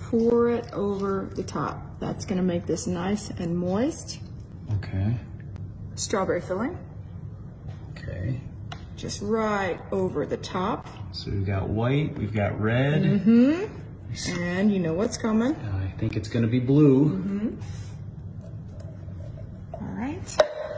pour it over the top. That's gonna make this nice and moist. Okay. Strawberry filling. Okay. Just right over the top. So we've got white, we've got red. Mm-hmm. And you know what's coming. I think it's gonna be blue. Mm-hmm. All right.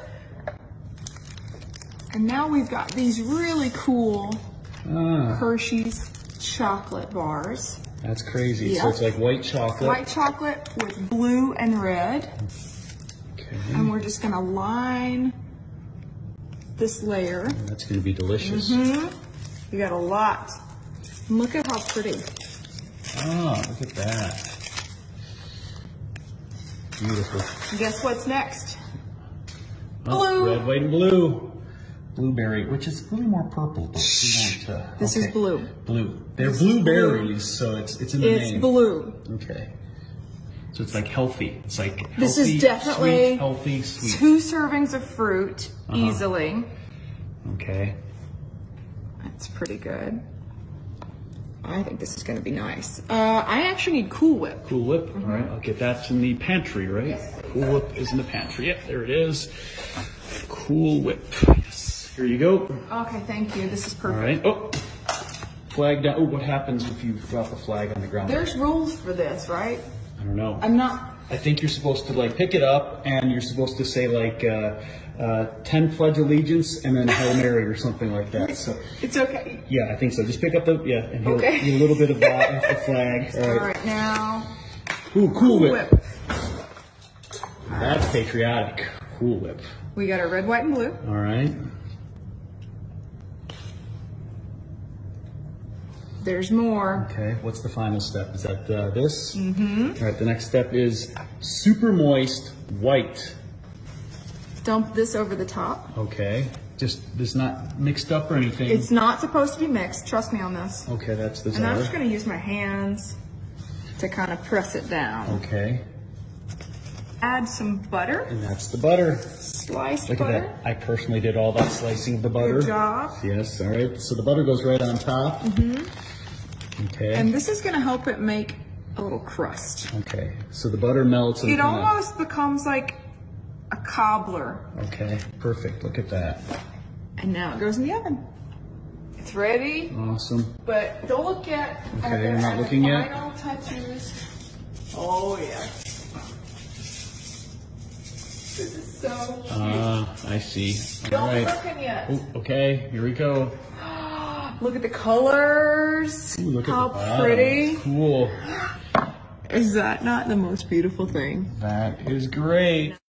And now we've got these really cool Hershey's chocolate bars. That's crazy. Yep. So it's like white chocolate. White chocolate with blue and red. Okay. And we're just gonna line this layer. That's gonna be delicious. We got a lot. Look at how pretty. Oh, look at that. Beautiful. Guess what's next? Oh, Blue. red, white, and blue. Blueberry, which is a little more purple, but we won't. This is blue. Blue. They're blueberries, so it's in the name. It's blue. Okay. So it's like healthy. It's like healthy, This is definitely sweet, healthy, sweet. 2 servings of fruit easily. Okay. That's pretty good. I think this is going to be nice. I actually need Cool Whip. Cool Whip. All right, I'll get that in the pantry, right? Yes. Cool Whip is in the pantry. Yep, there it is. Cool Whip. Yes. Here you go. Okay, thank you. This is perfect. All right. Oh, flag down. Oh, what happens if you drop the flag on the ground? There's rules for this, right? I don't know. I'm not. I think you're supposed to like pick it up and you're supposed to say like 10 pledge allegiance and then Hail Mary or something like that. So It's okay. yeah, I think so. Just pick up the and he'll Okay. get a little bit of that off the flag. All right, now. Ooh, Cool Whip. That's patriotic. Cool Whip. We got our red, white, and blue. All right. There's more. Okay, what's the final step? Is that this? Mm-hmm. All right, the next step is super moist white. Dump this over the top. Okay, just this not mixed up or anything. It's not supposed to be mixed. Trust me on this. Okay, that's the And I'm czar. just going to use my hands to kind of press it down. Okay, Add some butter. and that's the butter. Sliced Look butter. at that. I personally did all that slicing of the butter. Good job. Yes, all right. So the butter goes right on top. Okay. And this is going to help it make a little crust. Okay, so the butter melts. And It almost becomes like a cobbler. Okay, perfect. Look at that. And now it goes in the oven. It's ready, Awesome. but don't look yet. Okay, you're not looking yet? Final touches. Oh, yeah. This is so cute. I see. All Don't right. look yet. Oh, okay, here we go. Look at the colors. Ooh, look How at the bottom. pretty. Cool. Is that not the most beautiful thing? That is great.